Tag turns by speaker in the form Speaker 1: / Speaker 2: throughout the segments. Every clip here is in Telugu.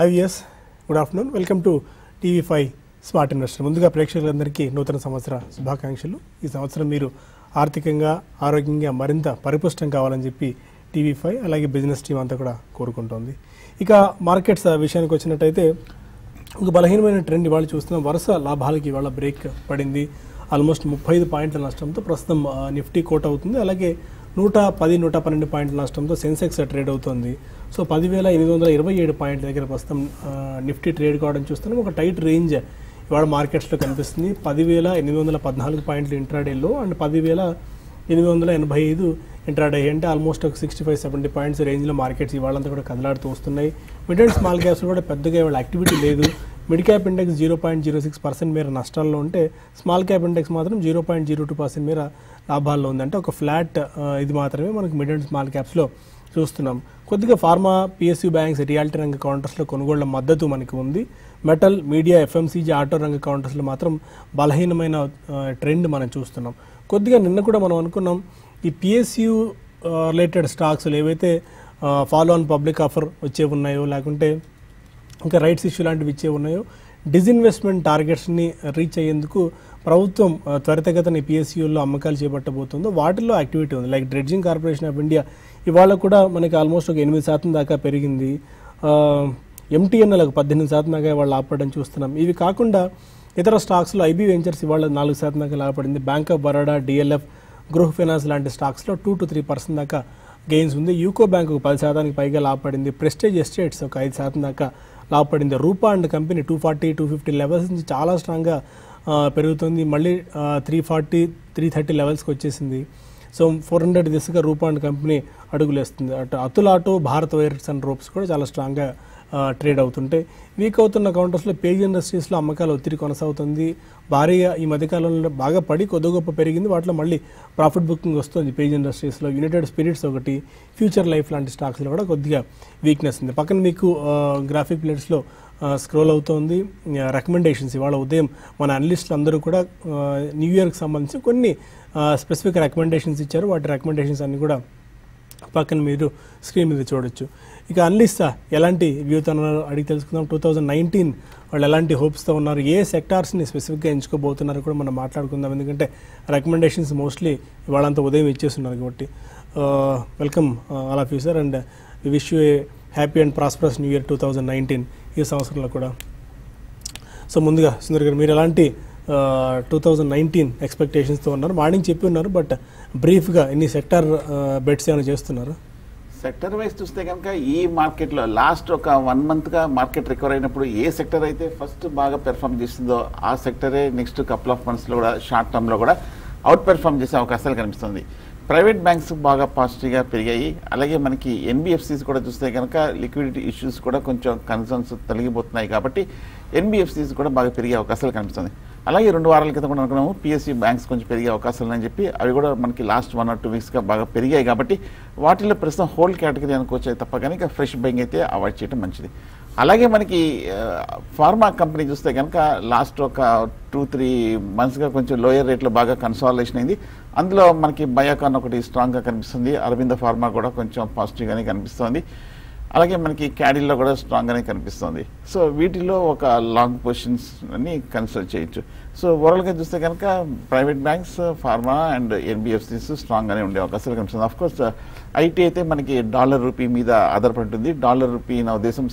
Speaker 1: IVS, good afternoon. Welcome to TV5 Smart Investor. ముందుగా ప్రేక్షకులందరికీ నూతన సంవత్సర శుభాకాంక్షలు. ఈ సంవత్సరం మీరు ఆర్థికంగా ఆరోగ్యంగా మరింత పరిపుష్టం కావాలని చెప్పి TV5 అలాగే బిజినెస్ టీం అంతా కూడా కోరుకుంటోంది. ఇక మార్కెట్స్ విషయానికి వచ్చినట్టయితే ఒక బలహీనమైన ట్రెండ్ ఇవాళ చూస్తున్నాం. వరుస లాభాలకి ఇవాళ బ్రేక్ పడింది. ఆల్మోస్ట్ 35 పాయింట్ల నష్టంతో ప్రస్తుతం నిఫ్టీ కోట్ అవుతుంది. అలాగే 110-112 పాయింట్ల నష్టంతో సెన్సెక్స్ ట్రేడ్ అవుతుంది. సో 10,827 పాయింట్ల దగ్గర ప్రస్తుతం నిఫ్టీ ట్రేడ్ కావడం చూస్తున్నాం. ఒక టైట్ రేంజ్ ఇవాళ మార్కెట్స్లో కనిపిస్తుంది. 10,814 పాయింట్లు ఇంట్రాడేలో అండ్ 10,885 ఇంట్రాడే అంటే ఆల్మోస్ట్ ఒక 65-70 పాయింట్స్ రేంజ్లో మార్కెట్స్ ఇవాళంతా కూడా కదలాడుతూ వస్తున్నాయి. మిడ్ అండ్ స్మాల్ క్యాప్స్ కూడా పెద్దగా ఇవాళ యాక్టివిటీ లేదు. మిడ్ క్యాప్ ఇండెక్స్ 0.06% మేర నష్టాల్లో ఉంటే స్మాల్ క్యాప్ ఇండెక్స్ మాత్రం 0.02% మేర లాభాల్లో ఉంది. అంటే ఒక ఫ్లాట్ ఇది మాత్రమే మనకు మిడ్ అండ్ స్మాల్ క్యాప్స్లో చూస్తున్నాం. కొద్దిగా ఫార్మా, PSU బ్యాంక్స్, రియాలిటీ రంగ కౌంటర్స్లో కొనుగోళ్ల మద్దతు మనకి ఉంది. మెటల్, మీడియా, FMCG, ఆటో రంగ కౌంటర్స్లో మాత్రం బలహీనమైన ట్రెండ్ మనం చూస్తున్నాం. కొద్దిగా నిన్న కూడా మనం అనుకున్నాం ఈ PSU రిలేటెడ్ స్టాక్స్ ఏవైతే ఫాలో ఆన్ పబ్లిక్ ఆఫర్ వచ్చే ఉన్నాయో లేకుంటే ఇంకా రైట్స్ ఇష్యూ లాంటివి ఇచ్చే ఉన్నాయో డిస్ఇన్వెస్ట్మెంట్ టార్గెట్స్ని రీచ్ అయ్యేందుకు ప్రభుత్వం త్వరితగతిన PSUల్లో అమ్మకాలు చేపట్టబోతుందో వాటిల్లో యాక్టివిటీ ఉంది. Like Dredging Corporation of India ఇవాళ కూడా మనకి ఆల్మోస్ట్ ఒక 8% దాకా పెరిగింది. MTNL 18% దాకా ఇవాళ లాభపడడం చూస్తున్నాం. ఇవి కాకుండా ఇతర స్టాక్స్లో IB వెంచర్స్ ఇవాళ 4% దాకా లాభపడింది. Bank of Baroda, DLF, Gruh Finance లాంటి స్టాక్స్లో 2-3% దాకా గెయిన్స్ ఉంది. యూకో బ్యాంక్ 10% పైగా లాభపడింది. ప్రెస్టేజ్ ఎస్టేట్స్ ఒక 5% దాకా లాభపడింది. రూపా అండ్ కంపెనీ 240-250 లెవెల్స్ నుంచి చాలా స్ట్రాంగ్గా పెరుగుతుంది. మళ్ళీ 340-330 లెవెల్స్కి వచ్చేసింది. సో 400 దిశగా రూపా అండ్ కంపెనీ అడుగులేస్తుంది. అటు Atul Auto, Bharat Wires and Ropes కూడా చాలా స్ట్రాంగ్గా ట్రేడ్ అవుతుంటే వీక్ అవుతున్న కౌంటర్స్లో పేజ్ ఇండస్ట్రీస్లో అమ్మకాల ఒత్తిడి కొనసాగుతుంది. భారీగా ఈ మధ్యకాలంలో బాగా పడి కొద్ది గొప్ప పెరిగింది. వాటిలో మళ్ళీ ప్రాఫిట్ బుకింగ్ వస్తుంది పేజ్ ఇండస్ట్రీస్లో. యునైటెడ్ స్పిరిట్స్ ఒకటి, ఫ్యూచర్ లైఫ్ లాంటి స్టాక్స్లో కూడా కొద్దిగా వీక్నెస్ ఉంది. పక్కన మీకు గ్రాఫిక్ ప్లేట్స్లో స్క్రోల్ అవుతోంది రికమెండేషన్స్. ఇవాళ ఉదయం మన అనలిస్టులు అందరూ కూడా న్యూ ఇయర్కి సంబంధించి కొన్ని స్పెసిఫిక్ రికమెండేషన్స్ ఇచ్చారు. వాటి రికమెండేషన్స్ అన్నీ కూడా పక్కన మీరు స్క్రీన్ మీద చూడొచ్చు. ఇక అనలిస్ట్ ఎలాంటి వ్యూతో ఉన్నారో అడిగి తెలుసుకుందాం. 2019 వాళ్ళు ఎలాంటి హోప్స్తో ఉన్నారు, ఏ సెక్టార్స్ని స్పెసిఫిక్గా ఎంచుకోబోతున్నారు కూడా మనం మాట్లాడుకుందాం. ఎందుకంటే రికమెండేషన్స్ మోస్ట్లీ ఇవాళంతా ఉదయం ఇచ్చేస్తున్నారు కాబట్టి. Welcome all of you sir and we wish you a happy and prosperous new year 2019 ఈ సంవత్సరంలో కూడా. సో ముందుగా సుందర్ గారు, మీరు ఎలాంటి 2019 ఎక్స్పెక్టేషన్స్తో ఉన్నారు? మార్నింగ్ చెప్పి ఉన్నారు, బట్ బ్రీఫ్గా ఎన్ని సెక్టార్ బెట్స్ ఏమైనా చేస్తున్నారు?
Speaker 2: సెక్టర్ వైజ్ చూస్తే కనుక ఈ మార్కెట్లో లాస్ట్ ఒక 1 మంత్గా మార్కెట్ రికవర్ అయినప్పుడు ఏ సెక్టర్ అయితే ఫస్ట్ బాగా పెర్ఫామ్ చేస్తుందో ఆ సెక్టరే నెక్స్ట్ కపుల్ ఆఫ్ మంత్స్లో కూడా షార్ట్ టర్మ్లో కూడా అవుట్ పెర్ఫామ్ చేసే అవకాశాలు కనిపిస్తుంది. ప్రైవేట్ బ్యాంక్స్ బాగా పాజిటివ్గా పెరిగాయి. అలాగే మనకి NBFCs కూడా చూస్తే కనుక లిక్విడిటీ ఇష్యూస్ కూడా కొంచెం కన్సర్న్స్ తొలగిపోతున్నాయి కాబట్టి NBFCs కూడా బాగా పెరిగే అవకాశాలు కనిపిస్తుంది. అలాగే 2 వారాల క్రితం కూడా అనుకున్నాము PSU బ్యాంక్స్ కొంచెం పెరిగే అవకాశాలు అని చెప్పి అవి కూడా మనకి లాస్ట్ 1 or 2 వీక్స్గా బాగా పెరిగాయి కాబట్టి వాటిలో ప్రస్తుతం హోల్డ్ కేటగిరీ అనుకోవచ్చాయి తప్ప కానీ ఫ్రెష్ బయింగ్ అయితే అవాయిడ్ చేయడం మంచిది. అలాగే మనకి ఫార్మా కంపెనీ చూస్తే కనుక లాస్ట్ ఒక 2-3 మంత్స్గా కొంచెం లోయర్ రేట్లో బాగా కన్సాలిడేషన్ అయింది. అందులో మనకి బయోకాన్ ఒకటి స్ట్రాంగ్గా కనిపిస్తుంది. అరవింద ఫార్మా కూడా కొంచెం పాజిటివ్గానే కనిపిస్తుంది. అలాగే మనకి క్యాడిల్లో కూడా స్ట్రాంగ్గానే కనిపిస్తుంది. సో వీటిలో ఒక లాంగ్ పొజిషన్స్ అని కన్సిడర్ చేయొచ్చు. సో ఓవరాల్గా చూస్తే కనుక private banks, pharma and NBFCs స్ట్రాంగ్గానే ఉండే అవకాశాలు కనిపిస్తుంది. ఆఫ్కోర్స్ IT అయితే మనకి డాలర్ రూపీ మీద ఆధారపడి ఉంటుంది. డాలర్ రూపీ నా ఉద్దేశం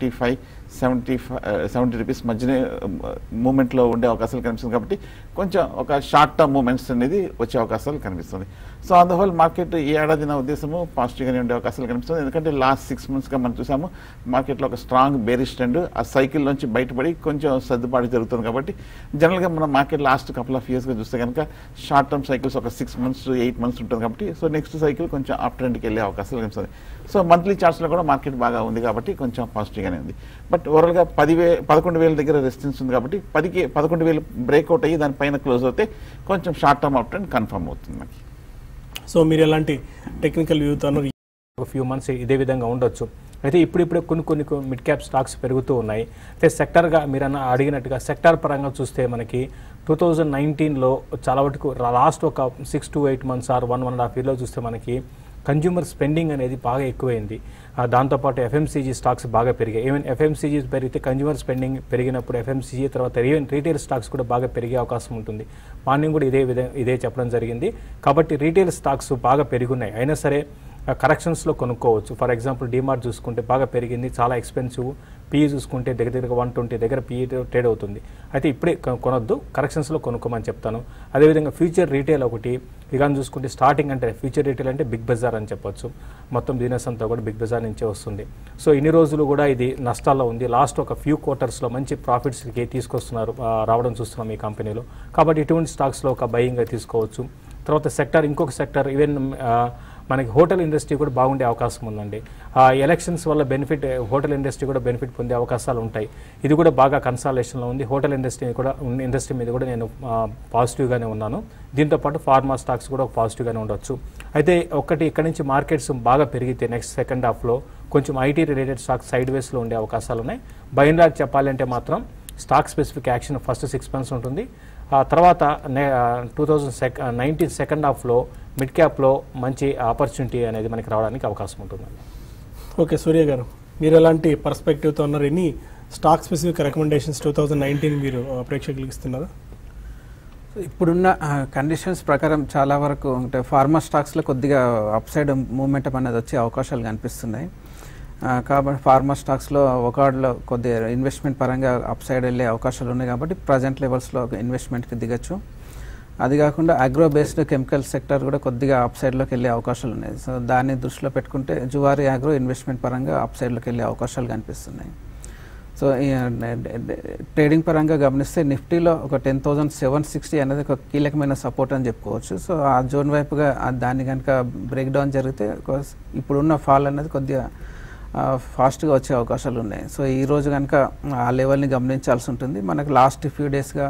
Speaker 2: 70 రూపీస్ మధ్యనే మూమెంట్లో ఉండే అవకాశాలు కనిపిస్తుంది కాబట్టి కొంచెం ఒక షార్ట్ టర్మ్ మూమెంట్స్ అనేది వచ్చే అవకాశాలు కనిపిస్తుంది. So on the whole market ఈ ఏడాది నా ఉద్దేశము పాజిటివ్గానే ఉండే అవకాశాలు కనిపిస్తుంది. ఎందుకంటే లాస్ట్ 6 monthsగా మనం చూసాము మార్కెట్లో ఒక స్ట్రాంగ్ బేరిష్ ట్రెండ్, ఆ సైకిల్ నుంచి బయటపడి కొంచెం సర్దుబాటు జరుగుతుంది కాబట్టి జనరల్గా మన మార్కెట్ లాస్ట్ కపుల్ ఆఫ్ ఇయర్స్గా చూస్తే కనుక షార్ట్ టర్మ్ సైకిల్స్ ఒక 6 months to 8 months ఉంటుంది కాబట్టి సో నెక్స్ట్ సైకిల్ కొంచెం అప్ ట్రెండ్కి వెళ్ళే అవకాశాలు కనిపిస్తుంది. సో మంత్లీ చార్ట్స్లో కూడా మార్కెట్ బాగా ఉంది కాబట్టి కొంచెం పాజిటివ్గానే ఉంది. బట్ ఓవరాల్గా 11,000 దగ్గర రెసిస్టెన్స్ ఉంది కాబట్టి 11,000 బ్రేక్అవుట్ అయ్యి దానిపైన క్లోజ్ అవుతే కొంచెం short term up trend confirm అవుతుంది మనకి.
Speaker 1: సో మీరు ఎలాంటి టెక్నికల్ వ్యూతో
Speaker 3: ఒక ఫ్యూ మంత్స్ ఇదే విధంగా ఉండొచ్చు. అయితే ఇప్పుడిప్పుడే కొన్ని మిడ్ క్యాప్ స్టాక్స్ పెరుగుతూ ఉన్నాయి. అయితే సెక్టర్గా మీరు అడిగినట్టుగా సెక్టార్ పరంగా చూస్తే మనకి 2019లో చాలా వరకు లాస్ట్ ఒక 6 to 8 months ఆర్ 1.5 yearలో చూస్తే మనకి కన్జ్యూమర్ స్పెండింగ్ అనేది బాగా ఎక్కువైంది. దాంతోపాటు ఎఫ్ఎంసీజీ స్టాక్స్ బాగా పెరిగాయి. ఈవెన్ ఎఫ్ఎంసీజీ పెరిగితే కన్జ్యూమర్ స్పెండింగ్ పెరిగినప్పుడు ఎఫ్ఎంసీజీ తర్వాత ఈవెన్ రీటైల్ స్టాక్స్ కూడా బాగా పెరిగే అవకాశం ఉంటుంది. మార్నింగ్ కూడా ఇదే చెప్పడం జరిగింది. కాబట్టి రీటైల్ స్టాక్స్ బాగా పెరుగున్నాయి. అయినా సరే కరెక్షన్స్లో కొనుక్కోవచ్చు. ఫర్ ఎగ్జాంపుల్ డిమార్ట్ చూసుకుంటే బాగా పెరిగింది, చాలా ఎక్స్పెన్సివ్. పీఈ చూసుకుంటే దగ్గర 120 దగ్గర పీఈ ట్రేడ్ అవుతుంది. అయితే ఇప్పుడే కొనొద్దు, కరెక్షన్స్లో కొనుక్కోమని చెప్తాను. అదేవిధంగా ఫ్యూచర్ రీటైల్ ఒకటి ఇక చూసుకుంటే స్టార్టింగ్ అంటే ఫ్యూచర్ రీటైల్ అంటే బిగ్ బజార్ అని చెప్పొచ్చు. మొత్తం బిజినెస్ అంతా కూడా బిగ్ బజార్ నుంచే వస్తుంది. సో ఇన్ని రోజులు కూడా ఇది నష్టాల్లో ఉంది. లాస్ట్ ఒక ఫ్యూ క్వార్టర్స్లో మంచి ప్రాఫిట్స్కి తీసుకొస్తున్నారు, రావడం చూస్తున్నాం ఈ కంపెనీలో. కాబట్టి ఇటువంటి స్టాక్స్లో ఒక బయింగ్గా తీసుకోవచ్చు. తర్వాత ఇంకొక సెక్టర్ ఈవెన్ మనకి హోటల్ ఇండస్ట్రీ కూడా బాగుండే అవకాశం ఉందండి. ఎలక్షన్స్ వల్ల హోటల్ ఇండస్ట్రీ కూడా బెనిఫిట్ పొందే అవకాశాలు ఉంటాయి. ఇది కూడా బాగా కన్సాలేషన్లో ఉంది. హోటల్ ఇండస్ట్రీ మీద కూడా నేను పాజిటివ్గానే ఉన్నాను. దీంతోపాటు ఫార్మా స్టాక్స్ కూడా పాజిటివ్గానే ఉండొచ్చు. అయితే ఇక్కడ నుంచి మార్కెట్స్ బాగా పెరిగితే నెక్స్ట్ సెకండ్ హాఫ్లో కొంచెం ఐటీ రిలేటెడ్ స్టాక్స్ సైడ్ వేస్లో ఉండే అవకాశాలు ఉన్నాయి. బై అండ్ లార్జ్ చెప్పాలంటే మాత్రం stock specific action first 6 months ఉంటుంది. తర్వాత 2019 సెకండ్ హాఫ్లో మిడ్ క్యాప్లో మంచి ఆపర్చునిటీ అనేది మనకి రావడానికి అవకాశం ఉంటుందండి.
Speaker 1: ఓకే సూర్య గారు, మీరు ఎలాంటి పర్స్పెక్టివ్తో ఉన్నారు? ఎన్ని స్టాక్ స్పెసిఫిక్ రికమెండేషన్స్ 2019 మీరు ప్రేక్షకులకు ఇస్తున్నారు?
Speaker 4: ఇప్పుడున్న కండిషన్స్ ప్రకారం చాలా వరకు అంటే ఫార్మా స్టాక్స్లో కొద్దిగా అప్సైడ్ మూమెంటం అనేది వచ్చే అవకాశాలు కనిపిస్తున్నాయి. కాబట్టి ఫార్మా స్టాక్స్లో ఒకటిలో కొద్దిగా ఇన్వెస్ట్మెంట్ పరంగా అప్సైడ్ వెళ్ళే అవకాశాలు ఉన్నాయి. కాబట్టి ప్రజెంట్ లెవెల్స్లో ఇన్వెస్ట్మెంట్కి దిగచ్చు. అది కాకుండా అగ్రో బేస్డ్ కెమికల్ సెక్టర్ కూడా కొద్దిగా అప్సైడ్లోకి వెళ్ళే అవకాశాలు ఉన్నాయి. సో దాన్ని దృష్టిలో పెట్టుకుంటే జువారీ అగ్రో ఇన్వెస్ట్మెంట్ పరంగా అప్సైడ్లోకి వెళ్ళే అవకాశాలు కనిపిస్తున్నాయి. సో ట్రేడింగ్ పరంగా గమనిస్తే నిఫ్టీలో ఒక 10,760 అనేది ఒక కీలకమైన సపోర్ట్ అని చెప్పుకోవచ్చు. సో ఆ జోన్ వైపుగా దాన్ని కనుక బ్రేక్ డౌన్ జరిగితే ఇప్పుడున్న ఫాల్ అనేది కొద్దిగా ఫాస్ట్గా వచ్చే అవకాశాలు ఉన్నాయి. సో ఈరోజు కనుక ఆ లెవెల్ని గమనించాల్సి ఉంటుంది. మనకు లాస్ట్ ఫ్యూ డేస్గా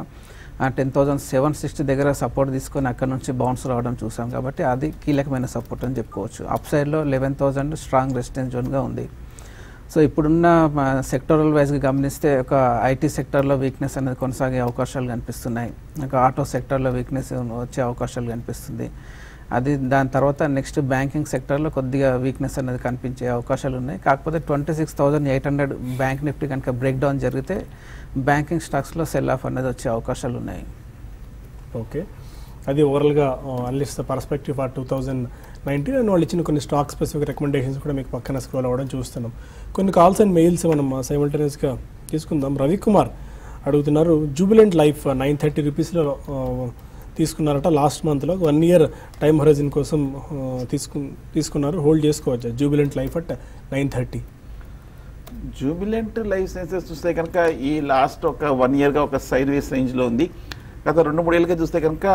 Speaker 4: 10,760 దగ్గర సపోర్ట్ తీసుకొని అక్కడ నుంచి బౌన్స్ రావడం చూసాం. కాబట్టి అది కీలకమైన సపోర్ట్ అని చెప్పుకోవచ్చు. అప్ సైడ్లో 11,000 స్ట్రాంగ్ రెసిస్టెన్స్ జోన్గా ఉంది. సో ఇప్పుడున్న సెక్టరల్ వైజ్గా గమనిస్తే ఒక ఐటీ సెక్టర్లో వీక్నెస్ అనేది కొనసాగే అవకాశాలు కనిపిస్తున్నాయి. ఒక ఆటో సెక్టర్లో వీక్నెస్ వచ్చే అవకాశాలు కనిపిస్తుంది. దాని తర్వాత నెక్స్ట్ బ్యాంకింగ్ సెక్టర్లో కొద్దిగా వీక్నెస్ అనేది కనిపించే అవకాశాలు ఉన్నాయి. కాకపోతే 26,800 బ్యాంక్ నిఫ్టీ కనుక బ్రేక్ డౌన్ జరిగితే బ్యాంకింగ్ స్టాక్స్లో సెల్ ఆఫ్ అనేది వచ్చే అవకాశాలు ఉన్నాయి.
Speaker 1: ఓకే, అది ఓవరాల్గా అనలిస్ట్ పర్స్పెక్టివ్ ఫర్ 2019 అండ్ వాళ్ళు ఇచ్చిన కొన్ని స్టాక్ స్పెసిఫిక్ రికమెండేషన్స్ కూడా మీకు పక్కన స్క్రోల్ అవ్వడం చూస్తున్నాం. కొన్ని కాల్స్ అండ్ మెయిల్స్ మనం సైమల్టేనియస్గా తీసుకుందాం. రవికుమార్ అడుగుతున్నారు, జూబిలెంట్ లైఫ్ 930 రూపీస్లో తీసుకున్నారట లాస్ట్ మంత్లో. 1 year టైం హొరైజన్ కోసం తీసుకున్నారు. హోల్డ్ చేసుకోవచ్చా Jubilant Life at 930?
Speaker 2: Jubilant Life Sciences చూస్తే కనుక ఈ లాస్ట్ ఒక 1 yearగా ఒక సైడ్ వేస్ రేంజ్లో ఉంది. గత 2-3 ఏళ్ళుగా చూస్తే కనుక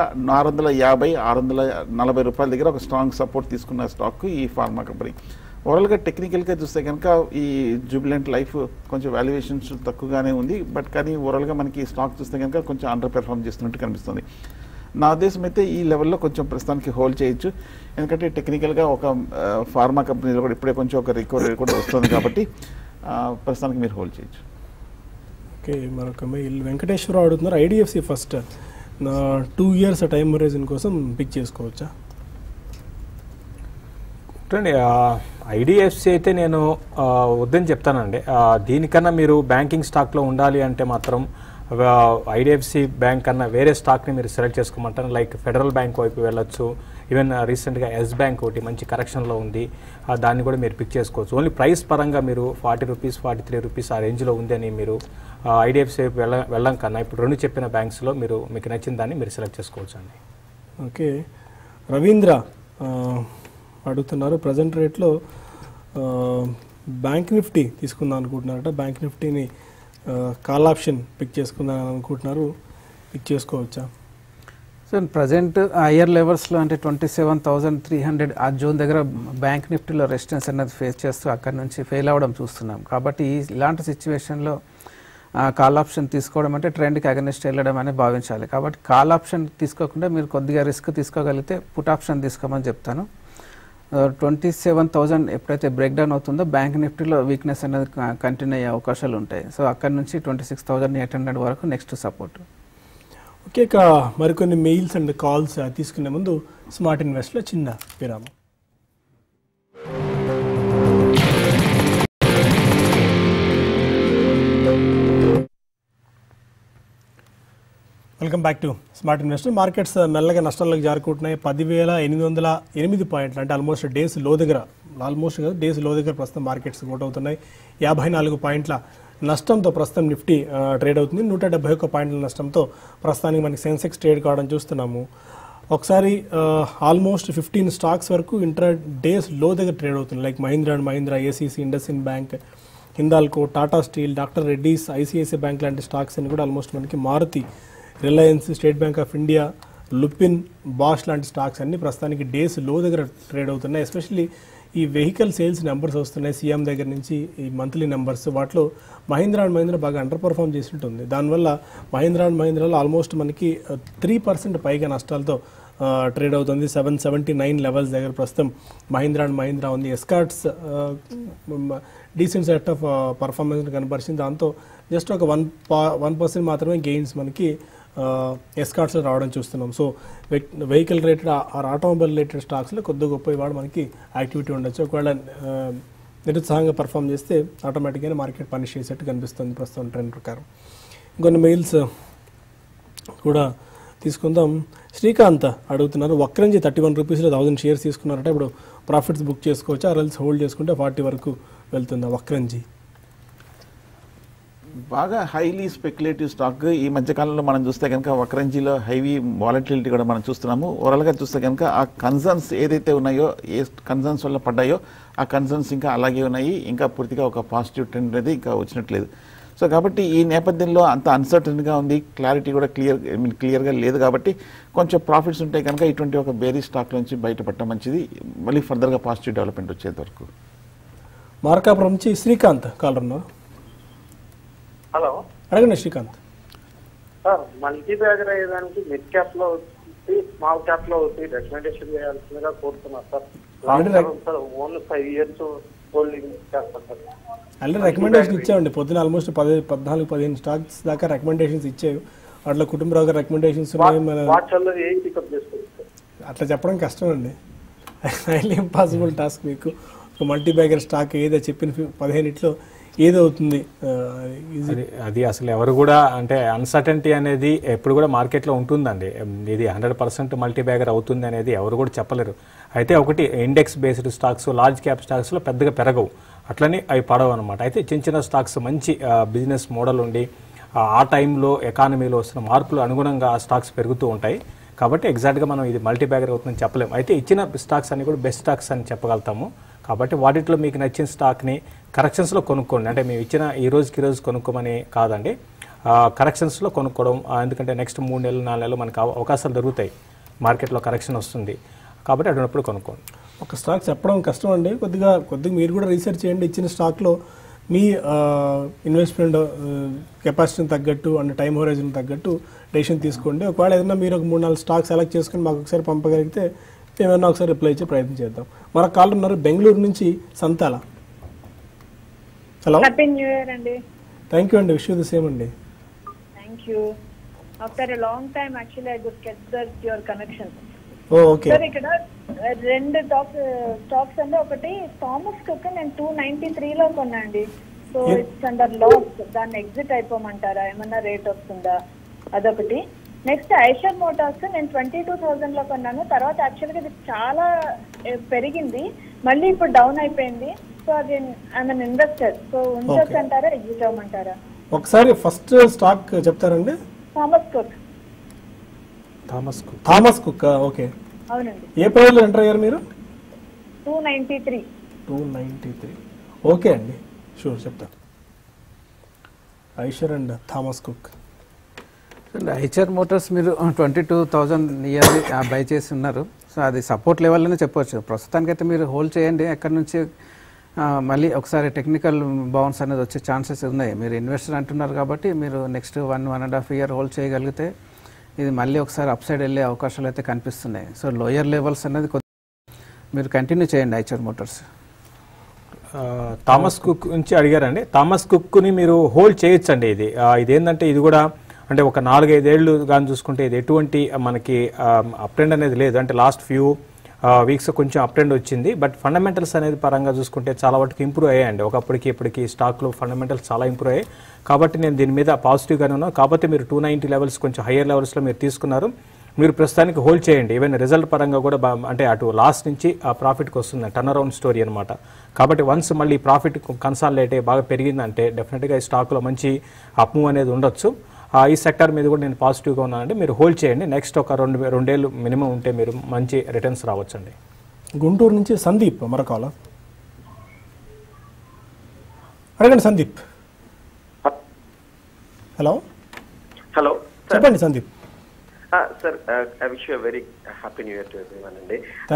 Speaker 2: 450-640 రూపాయల దగ్గర ఒక స్ట్రాంగ్ సపోర్ట్ తీసుకున్న స్టాక్ ఈ ఫార్మా కంపెనీ. ఓవరాల్గా టెక్నికల్గా చూస్తే కనుక ఈ జూబిలెంట్ లైఫ్ కొంచెం వాల్యుయేషన్స్ తక్కువగానే ఉంది. బట్ కానీ ఓవరాల్గా మనకి స్టాక్ చూస్తే కనుక కొంచెం అండర్ పెర్ఫార్మ్ చేస్తున్నట్టు కనిపిస్తుంది. నా ఉద్దేశం అయితే ఈ లెవెల్లో కొంచెం ప్రస్తుతానికి హోల్డ్ చేయొచ్చు. ఎందుకంటే టెక్నికల్గా ఒక ఫార్మా కంపెనీలో కూడా ఇప్పుడే కొంచెం ఒక రికవరీ కూడా వస్తుంది. కాబట్టి ప్రస్తుతానికి మీరు హోల్డ్ చేయొచ్చు.
Speaker 1: ఓకే, మరొక మెయిల్ వెంకటేశ్వరరావు అడుగుతున్నారు, IDFC First 2 years time horizon కోసం పిక్ చేసుకోవచ్చా?
Speaker 3: చూడండి, ఐడిఎఫ్సి అయితే నేను వద్దని చెప్తానండి. దీనికన్నా మీరు బ్యాంకింగ్ స్టాక్లో ఉండాలి అంటే మాత్రం ఐడిఎఫ్సి బ్యాంక్ కన్నా వేరే స్టాక్ని మీరు సెలెక్ట్ చేసుకోమంటాను. లైక్ ఫెడరల్ బ్యాంక్ వైపు వెళ్ళొచ్చు. ఈవెన్ రీసెంట్గా ఎస్ బ్యాంక్ ఒకటి మంచి కరెక్షన్లో ఉంది, దాన్ని కూడా మీరు పిక్ చేసుకోవచ్చు. ఓన్లీ ప్రైస్ పరంగా మీరు 40 రూపీస్ 43 రూపీస్ ఆ రేంజ్లో ఉందని మీరు ఐడిఎఫ్సి వైపు వెళ్ళం కన్నా ఇప్పుడు 2 చెప్పిన బ్యాంక్స్లో మీకు నచ్చిన దాన్ని మీరు సెలెక్ట్ చేసుకోవచ్చు అండి.
Speaker 1: ఓకే, రవీంద్ర అడుగుతున్నారు, ప్రజెంట్ రేట్లో బ్యాంక్ నిఫ్టీ తీసుకుందాం అనుకుంటున్నారట. బ్యాంక్ నిఫ్టీని కాల్ ఆప్షన్ పిక్ చేసుకుందాం అనుకుంటున్నారు, పిక్ చేసుకోవచ్చా?
Speaker 4: సో ప్రజెంట్ హయ్యర్ లెవెల్స్లో అంటే 27,300 ఆ జోన్ దగ్గర బ్యాంక్ నిఫ్టీలో రెసిస్టెన్స్ అనేది ఫేస్ చేస్తూ అక్కడ నుంచి ఫెయిల్ అవ్వడం చూస్తున్నాం. కాబట్టి ఇలాంటి సిచ్యువేషన్లో కాల్ ఆప్షన్ తీసుకోవడం అంటే ట్రెండ్కి అగెనిస్ట్ వెళ్ళడం అని భావించాలి. కాబట్టి కాల్ ఆప్షన్ తీసుకోకుండా మీరు కొద్దిగా రిస్క్ తీసుకోగలిగితే పుట్ ఆప్షన్ తీసుకోమని చెప్తాను. 27,000 ఎప్పుడైతే బ్రేక్ డౌన్ అవుతుందో బ్యాంక్ నిఫ్టీలో వీక్నెస్ అనేది కంటిన్యూ అయ్యే అవకాశాలు ఉంటాయి. సో అక్కడ నుంచి 26,800 వరకు నెక్స్ట్ సపోర్ట్.
Speaker 1: ఓకే, ఇక మరికొన్ని మెయిల్స్ అండ్ కాల్స్ తీసుకునే ముందు స్మార్ట్ ఇన్వెస్ట్లో చిన్న విరామం. Welcome back to Smart Investor. Markets మెల్లగా నష్టాల్లోకి జారుకుంటున్నాయి. 10,808 పాయింట్లు అంటే ఆల్మోస్ట్ డేస్ లో దగ్గర ప్రస్తుతం మార్కెట్స్ కోట్ అవుతున్నాయి. 54 పాయింట్ల నష్టంతో ప్రస్తుతం నిఫ్టీ ట్రేడ్ అవుతుంది. 171 పాయింట్ల నష్టంతో ప్రస్తుతానికి మనకి సెన్సెక్స్ ట్రేడ్ కావడం చూస్తున్నాము. ఒకసారి ఆల్మోస్ట్ 15 స్టాక్స్ వరకు ఇంట్రా డేస్ లో దగ్గర ట్రేడ్ అవుతుంది. Like Mahindra and Mahindra, ACC, IndusInd Bank, Hindalco, Tata Steel, doctor Reddy's, ICICI Bank లాంటి స్టాక్స్ అన్ని కూడా ఆల్మోస్ట్ మనకి Maruti, Reliance, State Bank of India, Lupin, Bosch లాంటి స్టాక్స్ అన్ని ప్రస్తుతానికి డేస్ లో దగ్గర ట్రేడ్ అవుతున్నాయి. ఎస్పెషల్లీ ఈ వెహికల్ సేల్స్ నెంబర్స్ వస్తున్నాయి సీఎం దగ్గర నుంచి, ఈ మంత్లీ నెంబర్స్. వాటిలో మహీంద్రా అండ్ మహీంద్రా బాగా అండర్ పర్ఫామ్ చేసినట్టుంది. దానివల్ల మహీంద్రా అండ్ మహీంద్రాలో ఆల్మోస్ట్ మనకి 3% పైగా నష్టాలతో ట్రేడ్ అవుతుంది. 779 లెవెల్స్ దగ్గర ప్రస్తుతం మహీంద్రా అండ్ మహీంద్రా ఉంది. Escorts decent set of performance కనపరిచింది. దాంతో జస్ట్ ఒక 1% మాత్రమే గెయిన్స్ మనకి ఎస్కార్ట్స్లో రావడం చూస్తున్నాం. So vehicle related or automobile related స్టాక్స్లో కొద్ది గొప్ప ఇవాళ మనకి యాక్టివిటీ ఉండొచ్చు. ఒకవేళ నిరుత్సాహంగా పర్ఫామ్ చేస్తే ఆటోమేటిక్గానే మార్కెట్ పనిష్ చేసేట్టు కనిపిస్తుంది ప్రస్తుతం ట్రెండ్ ప్రకారం. ఇంకొన్ని మెయిల్స్ కూడా తీసుకుందాం. శ్రీకాంత్ అడుగుతున్నారు, వక్రంజీ 31 రూపీస్లో 1000 షేర్స్ తీసుకున్నారంటే ఇప్పుడు ప్రాఫిట్స్ బుక్ చేసుకోవచ్చు, ఆర్ఎల్స్ హోల్డ్ చేసుకుంటే 40 వరకు వెళ్తుందా వక్రంజీ?
Speaker 2: బాగా హైలీ స్పెక్యులేటివ్ స్టాక్ ఈ మధ్యకాలంలో మనం చూస్తే కనుక వక్రంజీలో హైవీ వాలటిలిటీ కూడా మనం చూస్తున్నాము. ఓవరాల్గా చూస్తే కనుక ఆ కన్సర్న్స్ ఏదైతే ఉన్నాయో, ఏ కన్సర్న్స్ వల్ల పడ్డాయో ఆ కన్సర్న్స్ ఇంకా అలాగే ఉన్నాయి. ఇంకా పూర్తిగా ఒక పాజిటివ్ ట్రెండ్ అనేది ఇంకా వచ్చినట్లేదు. సో కాబట్టి ఈ నేపథ్యంలో అంత అన్సర్టన్గా ఉంది, క్లారిటీ కూడా క్లియర్గా లేదు. కాబట్టి కొంచెం ప్రాఫిట్స్ ఉంటే కనుక ఇటువంటి ఒక బేరీ స్టాక్ నుంచి బయటపడటం మంచిది, మళ్ళీ ఫర్దర్గా పాజిటివ్ డెవలప్మెంట్ వచ్చేంత వరకు.
Speaker 1: మార్కాపురం నుంచి శ్రీకాంత్ కాలర్ ఉన్నారు.
Speaker 5: హలో,
Speaker 1: అడగండి శ్రీకాంత్.
Speaker 5: సార్ మల్టీ బ్యాగర్ అయ్యేదానికి మిడ్ క్యాప్ లో వచ్చి స్మాల్ క్యాప్ లో వచ్చి రికమెండేషన్ చేయాల్సిందిగా కోరుతున్నారు సార్. ఓన్లీ 5 years హోల్డింగ్ చేస్తారు సార్.
Speaker 1: ఆల్రెడీ రికమెండేషన్ ఇచ్చామండి పొద్దున ఆల్మోస్ట్ 14-15 స్టాక్స్ దాకా రికమెండేషన్స్ ఇచ్చాయి. అట్లా కుటుంబరావు గారు రికమెండేషన్స్ ఉన్నాయి.
Speaker 5: వాట్సాప్లో ఏం పికప్ చేసుకోవచ్చు
Speaker 1: అట్లా చెప్పడం కష్టం అండి, హైలీ ఇంపాసిబుల్ టాస్క్. మీకు ఒక మల్టీ బ్యాగర్ స్టాక్ ఏదో చెప్పిన 15 ఏదవుతుంది
Speaker 3: అది అసలు ఎవరు కూడా అంటే అన్సర్టెనిటీ అనేది ఎప్పుడు కూడా మార్కెట్లో ఉంటుందండి. ఇది 100% మల్టీ బ్యాగర్ అవుతుంది అనేది ఎవరు కూడా చెప్పలేరు. అయితే ఒకటి index based stocks, large cap స్టాక్స్లో పెద్దగా పెరగవు, అట్లనే అవి పడవు అనమాట. అయితే చిన్న చిన్న స్టాక్స్ మంచి బిజినెస్ మోడల్ ఉండి ఆ టైంలో ఎకానమీలో వస్తున్న మార్పులు అనుగుణంగా ఆ స్టాక్స్ పెరుగుతూ ఉంటాయి. కాబట్టి ఎగ్జాక్ట్గా మనం ఇది మల్టీ బ్యాగర్ అవుతుందని చెప్పలేము. అయితే ఇచ్చిన స్టాక్స్ అన్ని కూడా బెస్ట్ స్టాక్స్ అని చెప్పగలుగుతాము. కాబట్టి వాటిలో మీకు నచ్చిన స్టాక్ని కరెక్షన్స్లో కొనుక్కోండి. అంటే మేము ఇచ్చిన ఈ రోజుకి కొనుక్కోమని కాదండి, కరెక్షన్స్లో కొనుక్కోవడం. ఎందుకంటే నెక్స్ట్ 3 నెలలు 4 నెలలు మనకు అవకాశాలు దొరుకుతాయి, మార్కెట్లో కరెక్షన్ వస్తుంది. కాబట్టి అటువంటిప్పుడు కొనుక్కోండి.
Speaker 1: ఒక స్టాక్ చెప్పడం కష్టం అండి, కొద్దిగా మీరు కూడా రీసెర్చ్ చేయండి. ఇచ్చిన స్టాక్లో మీ ఇన్వెస్ట్మెంట్ కెపాసిటీని తగ్గట్టు అండ్ టైం హోరైజన్ తగ్గట్టు డెసిషన్ తీసుకోండి. ఒకవేళ ఏదైనా మీరు ఒక 3-4 స్టాక్ సెలెక్ట్ చేసుకుని మాకు ఒకసారి పంపగలిగితే ఏమైనా ఒకసారి రిప్లై ఇచ్చే ప్రయత్నం చేద్దాం. మన కాల్ ఉన్నారు బెంగళూరు నుంచి Santala. Hello,
Speaker 6: happy new year అండి.
Speaker 1: థ్యాంక్ యూ అండి, విష్ యూ ది సేమ్ అండి.
Speaker 6: Thank you. After a long time actually I could get that your connection.
Speaker 1: Okay
Speaker 6: sir, ఇక్కడ 2 స్టాక్స్ అండి. ఒకటి థామస్ కుక్ నేను 293లో కొన్నా అండి. సో ఇట్స్ అండర్ లాస్, దాన్ని ఎగ్జిట్ అయిపోమంటారా? ఏమన్నా రేట్ వస్తుందా? అదొకటి. నెక్స్ట్ ఐషర్ మోటార్స్ నేను 22,000లో కొన్నాను. తర్వాత యాక్చువల్గా ఇది చాలా పెరిగింది, మళ్ళీ ఇప్పుడు డౌన్ అయిపోయింది. సో అది ఐఎమ్ ఇన్వెస్టర్. సో ఉంచొచ్చు అంటారా, ఎగ్జిట్ అవ్వమంటారా?
Speaker 1: ఒకసారి ఫస్ట్ స్టాక్ చెప్తారండి. Thomas Cook. ఓకే,
Speaker 6: అవునండి.
Speaker 1: ఏ ప్రైస్లో ఎంటర్ అయ్యారు మీరు?
Speaker 6: 293.
Speaker 1: ఓకే అండి, షూర్ చెప్తాను. Eicher and Thomas Cook.
Speaker 4: Eicher Motors మీరు 22,000 ఇయర్లీ బై చేసి ఉన్నారు. సో అది సపోర్ట్ లెవెల్లోనే చెప్పవచ్చు. ప్రస్తుతానికైతే మీరు హోల్డ్ చేయండి. ఎక్కడి నుంచి మళ్ళీ ఒకసారి టెక్నికల్ బౌన్స్ అనేది వచ్చే ఛాన్సెస్ ఉన్నాయి. మీరు ఇన్వెస్టర్ అంటున్నారు కాబట్టి మీరు నెక్స్ట్ 1.5 ఇయర్ హోల్డ్ చేయగలిగితే ఇది మళ్ళీ ఒకసారి అప్ సైడ్ వెళ్ళే అవకాశాలు అయితే కనిపిస్తున్నాయి. సో లోయర్ లెవెల్స్ అనేది మీరు కంటిన్యూ చేయండి ఐచర్ మోటార్స్.
Speaker 3: థామస్ కుక్ నుంచి అడిగారండి. థామస్ కుక్ని మీరు హోల్డ్ చేయొచ్చండి. ఇదేంటంటే ఇది కూడా అంటే ఒక 4-5 ఏళ్ళు కానీ చూసుకుంటే ఇది ఎటువంటి మనకి అప్ ట్రెండ్ అనేది లేదు. అంటే లాస్ట్ ఫ్యూ వీక్స్ కొంచెం అప్ ట్రెండ్ వచ్చింది. బట్ ఫండమెంటల్స్ అనేది పరంగా చూసుకుంటే చాలా వరకు ఇంప్రూవ్ అయ్యాయండి. ఒకప్పటికి ఇప్పటికి స్టాక్లో ఫండమెంటల్స్ చాలా ఇంప్రూవ్ అయ్యాయి. కాబట్టి నేను దీని మీద పాజిటివ్గానే ఉన్నాను. కాకపోతే మీరు 290 లెవెల్స్ కొంచెం హయ్యర్ లెవెల్స్లో మీరు తీసుకున్నారు. మీరు ప్రస్తుతానికి హోల్డ్ చేయండి. ఈవెన్ రిజల్ట్ పరంగా కూడా అంటే అటు లాస్ట్ నుంచి ఆ ప్రాఫిట్కి వస్తుంది, టర్న్ అరౌండ్ స్టోరీ అనమాట. కాబట్టి వన్స్ మళ్ళీ ప్రాఫిట్ కన్సాలిడేట్ అయ్యి బాగా పెరిగిందంటే డెఫినెట్గా ఈ స్టాక్లో మంచి అప్ మూవ్ అనేది ఉండొచ్చు. ఈ సెక్టర్ మీద కూడా నేను పాజిటివ్గా ఉన్నానంటే మీరు హోల్డ్ చేయండి. నెక్స్ట్ ఒక రెండేళ్ళు మినిమం ఉంటే మీరు మంచి రిటర్న్స్ రావచ్చండి.
Speaker 1: గుంటూరు నుంచి సందీప్ మరొక అడగండి సందీప్. హలో
Speaker 7: హలో
Speaker 1: చెప్పండి Sandeep.
Speaker 7: Sir, I wish you very happy new year to everyone అండి.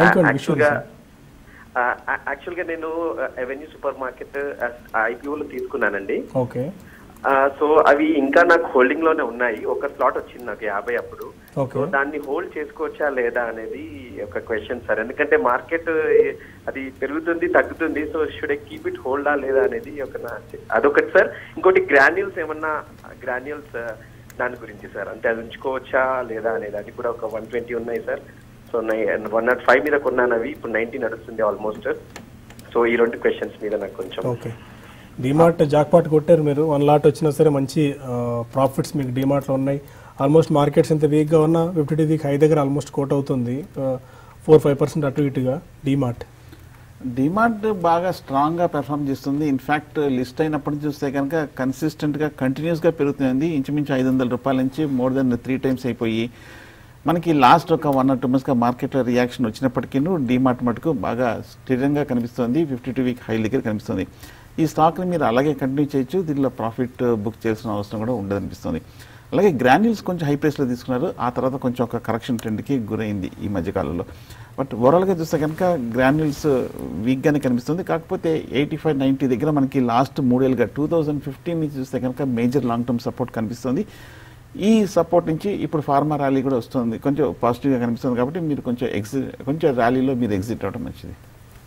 Speaker 7: యాక్చువల్గా నేను అవెన్యూ సూపర్ మార్కెట్ ఐపీఓలో తీసుకున్నానండి.
Speaker 1: ఓకే.
Speaker 7: సో అవి ఇంకా నాకు హోల్డింగ్ లోనే ఉన్నాయి. ఒక స్లాట్ వచ్చింది నాకు 50 అప్పుడు. సో దాన్ని హోల్డ్ చేసుకోవచ్చా లేదా అనేది ఒక క్వశ్చన్ సార్. ఎందుకంటే మార్కెట్ అది పెరుగుతుంది తగ్గుతుంది. So should I keep it హోల్డా లేదా అనేది అదొకటి సార్. ఇంకోటి గ్రాన్యూల్స్ ఏమన్నా గ్రాన్యూల్స్ దాని గురించి సార్, అంటే అది ఉంచుకోవచ్చా లేదా అనేది, అది కూడా ఒక 120 ఉన్నాయి సార్. సో 105 మీద కొన్నాను, అవి ఇప్పుడు 90 నడుస్తుంది ఆల్మోస్ట్. సో ఈ 2 క్వశ్చన్స్ మీద నాకు కొంచెం.
Speaker 1: ఓకే. డిమార్ట్ జాక్పాట్ కొట్టారు మీరు. 1 లాట్ వచ్చినా సరే మంచి ప్రాఫిట్స్ మీకు డిమార్ట్లో ఉన్నాయి. ఆల్మోస్ట్ మార్కెట్స్ ఎంత వీక్గా ఉన్నా 52 వీక్ హై దగ్గర ఆల్మోస్ట్ కోట్ అవుతుంది, 4-5% అటు ఇటుగా. డిమార్ట్
Speaker 2: బాగా స్ట్రాంగ్గా పెర్ఫామ్ చేస్తుంది. ఇన్ఫ్యాక్ట్ లిస్ట్ అయినప్పటి నుంచి చూస్తే కనుక కన్సిస్టెంట్గా కంటిన్యూస్గా పెరుగుతుంది. ఇంచుమించు 500 రూపాయల నుంచి మోర్ దెన్ 3 times అయిపోయి మనకి లాస్ట్ ఒక 1 or 2 monthsగా మార్కెట్లో రియాక్షన్ వచ్చినప్పటికీ డిమార్ట్ మటుకు బాగా స్థిరంగా కనిపిస్తుంది. 52 వీక్ హై దగ్గర కనిపిస్తుంది. ఈ స్టాక్ని మీరు అలాగే కంటిన్యూ చేయొచ్చు. దీనిలో ప్రాఫిట్ బుక్ చేయాల్సిన అవసరం కూడా ఉండదనిపిస్తుంది. అలాగే గ్రాన్యూల్స్ కొంచెం హై ప్రైస్లో తీసుకున్నారు. ఆ తర్వాత కొంచెం ఒక కరెక్షన్ ట్రెండ్కి గురైంది ఈ మధ్యకాలంలో. బట్ ఓవరాల్గా చూస్తే కనుక గ్రాన్యూల్స్ వీక్గానే కనిపిస్తుంది. కాకపోతే 85-90 దగ్గర మనకి లాస్ట్ 3 ఏళ్ళుగా 2015 నుంచి చూస్తే కనుక మేజర్ లాంగ్ టర్మ్ సపోర్ట్ కనిపిస్తుంది. ఈ సపోర్ట్ నుంచి ఇప్పుడు ఫార్మా ర్యాలీ కూడా వస్తుంది, కొంచెం పాజిటివ్గా కనిపిస్తుంది. కాబట్టి మీరు కొంచెం ర్యాలీలో మీరు ఎగ్జిట్ అవ్వడం మంచిది.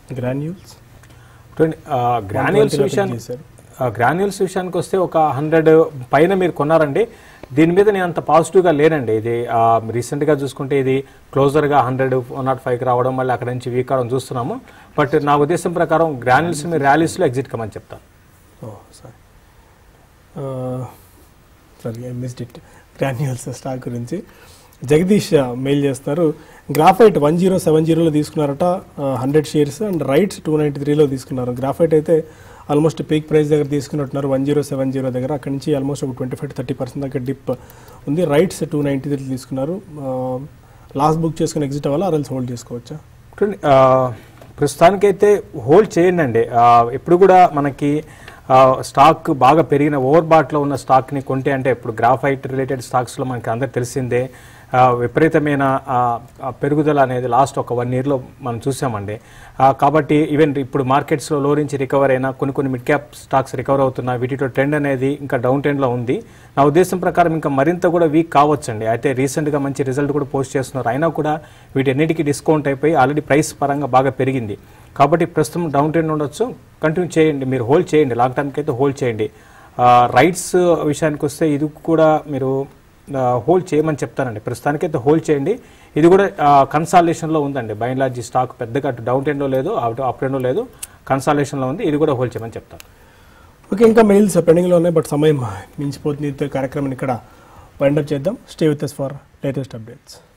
Speaker 3: గ్రాన్యూల్స్ విషయానికి వస్తే ఒక 100 పైన మీరు కొన్నారండి. దీని మీద నేను అంత పాజిటివ్గా లేనండి. ఇది రీసెంట్గా చూసుకుంటే ఇది క్లోజర్గా 100-105కి రావడం, మళ్ళీ అక్కడ నుంచి వీక్ అవడం చూస్తున్నాము. బట్ నా ఉద్దేశం ప్రకారం గ్రాన్యూల్స్ మీరు ర్యాలీస్లో ఎగ్జిట్ కమని చెప్తాను.
Speaker 1: గ్రాన్యూల్స్ స్టాక్ గురించి జగదీష్ మెయిల్ చేస్తారు. గ్రాఫైట్ 1070లో తీసుకున్నారట 100 shares, అండ్ రైట్స్ 293లో తీసుకున్నారు. గ్రాఫైట్ అయితే ఆల్మోస్ట్ పీక్ ప్రైస్ దగ్గర తీసుకున్నట్టున్నారు 1070 దగ్గర. అక్కడి నుంచి ఆల్మోస్ట్ ఒక 25-30% దాకా డిప్ ఉంది. రైట్స్ 293 తీసుకున్నారు. లాస్ట్ బుక్ చేసుకుని ఎగ్జిట్ అవ్వాలా, ఆర్ఎల్స్ హోల్డ్ చేసుకోవచ్చా?
Speaker 3: ప్రస్తుతానికైతే హోల్డ్ చేయండి అండి. ఎప్పుడు కూడా మనకి స్టాక్ బాగా పెరిగిన ఓవర్ బాట్లో ఉన్న స్టాక్ని కొంటే, అంటే ఇప్పుడు గ్రాఫైట్ రిలేటెడ్ స్టాక్స్లో మనకి అందరికి తెలిసిందే విపరీతమైన పెరుగుదల అనేది లాస్ట్ ఒక 1 yearలో మనం చూసామండి. కాబట్టి ఈవెన్ ఇప్పుడు మార్కెట్స్లో లో నుంచి రికవర్ అయినా కొన్ని మిడ్ క్యాప్ స్టాక్స్ రికవర్ అవుతున్నాయి. వీటితో ట్రెండ్ అనేది ఇంకా డౌన్ ట్రెండ్లో ఉంది. నా ఉద్దేశం ప్రకారం ఇంకా మరింత కూడా వీక్ కావచ్చండి. అయితే రీసెంట్గా మంచి రిజల్ట్ కూడా పోస్ట్ చేస్తున్నారు. అయినా కూడా వీటన్నిటికీ డిస్కౌంట్ అయిపోయి ఆల్రెడీ ప్రైస్ పరంగా బాగా పెరిగింది. కాబట్టి ప్రస్తుతం డౌన్ ట్రెండ్ ఉండొచ్చు. కంటిన్యూ చేయండి, మీరు హోల్డ్ చేయండి, లాంగ్ టర్మ్కి అయితే హోల్డ్ చేయండి. రైట్స్ విషయానికి వస్తే ఇది కూడా మీరు హోల్డ్ చేయమని చెప్తానండి. ప్రస్తుతానికైతే హోల్డ్ చేయండి. ఇది కూడా కన్సాలిడేషన్లో ఉందండి. బై అండ్ లార్జ్ స్టాక్ పెద్దగా అటు డౌన్ ట్రెండ్లో లేదు, అప్ ట్రెండ్లో లేదు, కన్సాలిడేషన్లో ఉంది. ఇది కూడా హోల్డ్ చేయమని చెప్తాను.
Speaker 1: ఓకే, ఇంకా మెయిల్స్ పెండింగ్లో ఉన్నాయి, బట్ సమయం మించిపోతుంది. కార్యక్రమాన్ని ఇక్కడ వైండప్ చేద్దాం. Stay with us for latest updates.